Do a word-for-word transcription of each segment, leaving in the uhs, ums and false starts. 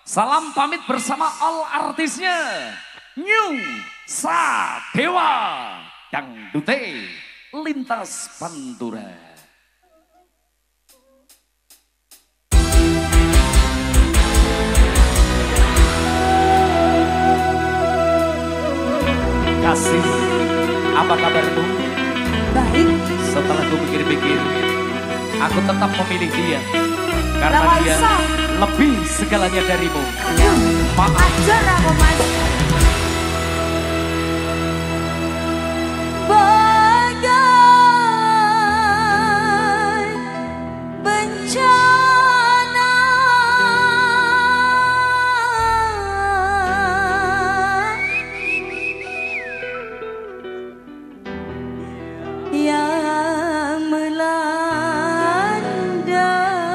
Salam pamit bersama all artisnya. New Sadewa Dangdute Lintas Pantura. Kasih, apa kabarmu? Baik. Setelah aku pikir-pikir, aku tetap memilih dia. Karena Lama dia bisa. lebih segalanya darimu. Aduh, Maaf. ajar aku mas. Bagai bencana yang melanda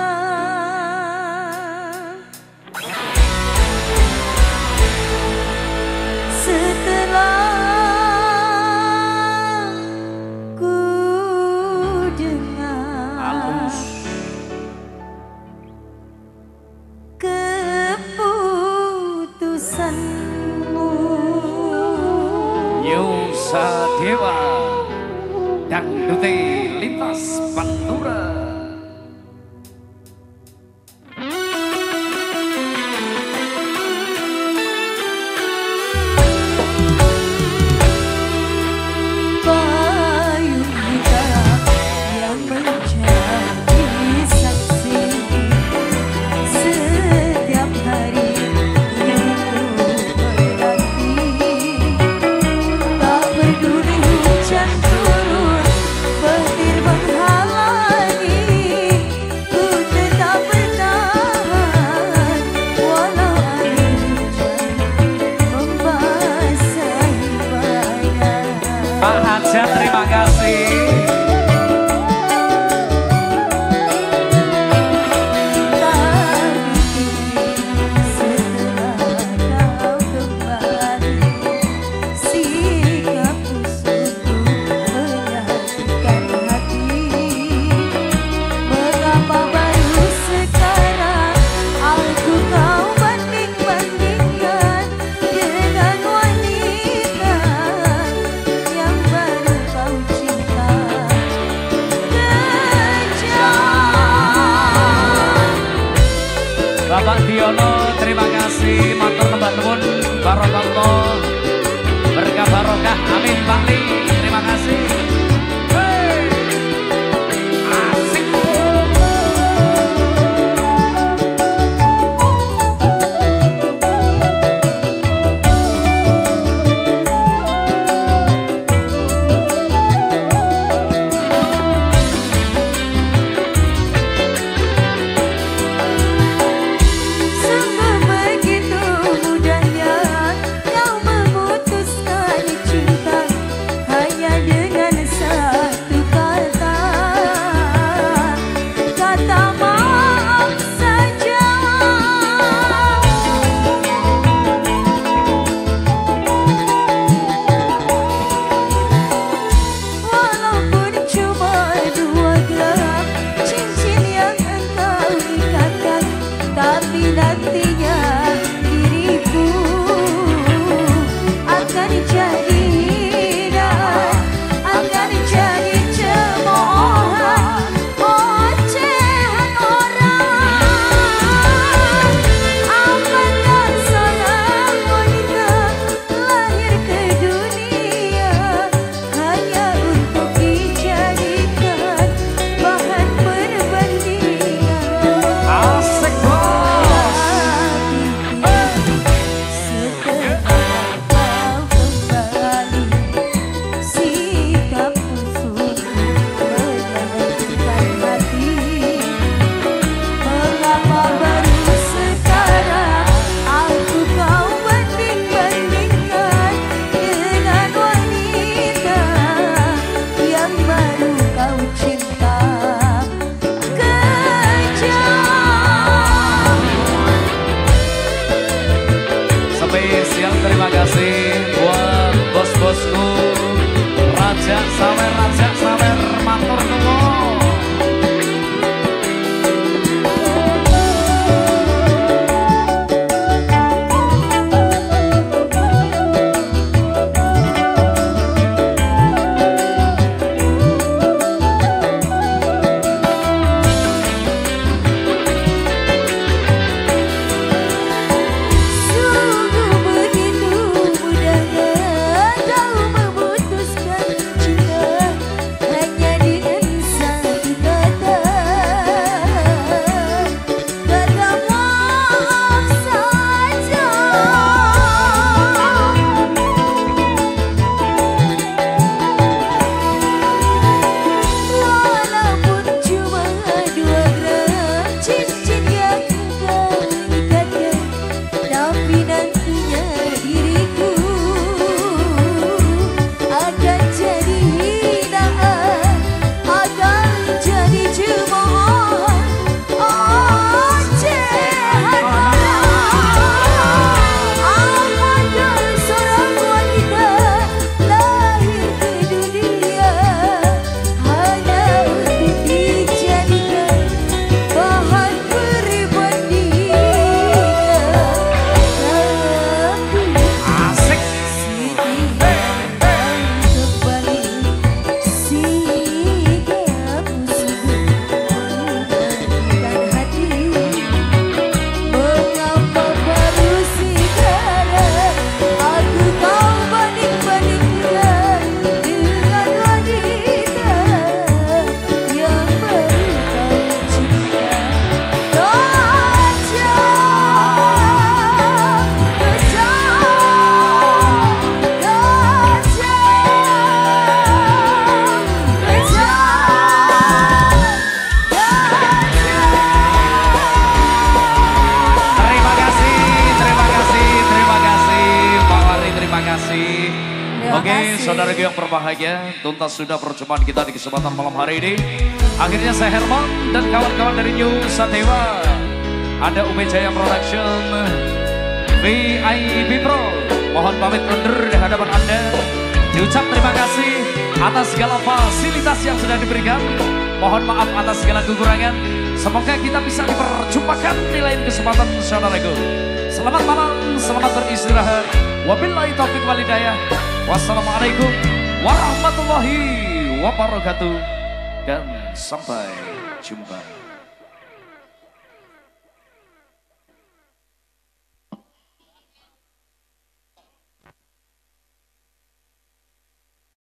setelah ku dengar Halus. keputusanmu. New Sadewa Dangdute Lintas Pantura. Payung kita yang menjadi saksi setiap hari hidupku bernanti. Tak peduli hujan turun, petir menghalangi, ku tetap bertahan walau air hujan membasahi badan. Pak Haja, terima kasih. Bapak Diono, terima kasih. Matur tambah nuwun, barokallah, berkah barokah, amin Pak Li, terima kasih. Hey, asik. Sungguh begitu mudahnya kau memutuskan cinta hanya dengan satu kata, kata maaf saja. Walaupun cuma dua gram cincin yang engkau ikatkan, tapi nantinya diriku akan jadi dan akan jadi cemoohan, ocehan orang. Apakah seorang wanita lahir ke dunia hanya untuk dijadikan bahan perbandingan? Asik bos. Setelah kau kembali, sikapmu sungguh menyakitkan hati. Mengapa baru sekarang aku kau banding-bandingkan dengan wanita yang baru kau cinta? Kejam. Spesial terima kasih buat bos-bosku, Raja Sawer, Raja Sawer, matur nuwun. Terima Oke, kasih. saudara yang berbahagia, tuntas sudah perjumpaan kita di kesempatan malam hari ini. Akhirnya saya Herman dan kawan-kawan dari New Satewa, ada Umi Jaya Production, V I P Pro, mohon pamit undur di hadapan Anda. Diucap terima kasih atas segala fasilitas yang sudah diberikan. Mohon maaf atas segala kekurangan. Semoga kita bisa diperjumpakan di lain kesempatan, saudaraku. Selamat malam, selamat beristirahat. Wabillahi taufiq wal hidayah. Wassalamualaikum warahmatullahi wabarakatuh. Dan sampai jumpa.